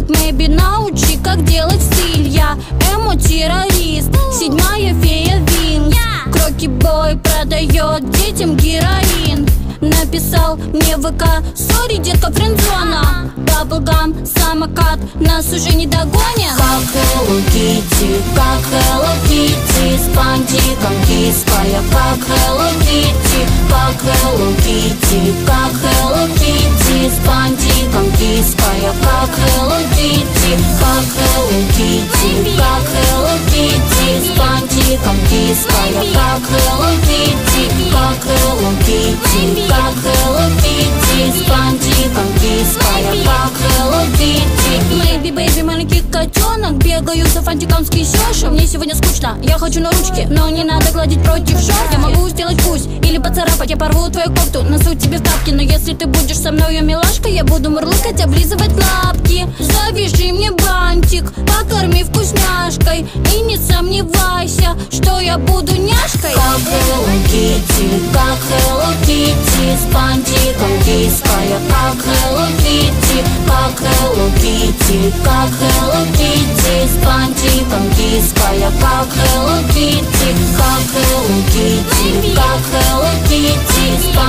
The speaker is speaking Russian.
Maybe научи, как делать стиль. Я эмо-террорист, седьмая фея Винкс. Кроки-бой продает детям героин. Написал мне в ВК: сори, детка, френдзона. Баблгам, самокат, нас уже не догонят. Как Hello Kitty, как Hello Kitty, с бантиком киская, как Hello Kitty, как Hello Kitty, как Hello Kitty, с бантиком киская, как Hello Kitty, как Hello Kitty, как Hello Kitty, с бантиком киская, как Hello Kitty, как Hello Kitty, как Hello Kitty, с бантиком киская, как Hello Kitty. Maybe, baby, маленький котенок, бегаю за фантиком с кисёшем. Мне сегодня скучно, я хочу на ручки, но не надо гладить против шорт. Я могу сделать пусть или поцарапать, я порву твою кофту, носу тебе в тапки. Но если ты будешь со мною, милашка, я буду мурлыкать, облизывать лапки. Завяжи мне бантик, покорми вкусняшкой, и не сомневайся, что я буду няшкой. Как Hello Kitty, как Hello Kitty, с бантиком киская, как Hello Kitty, как Hello Kitty, как Hello Kitty, с бантиком киская, как Hello Kitty, как Hello Kitty, как Hello Kitty, с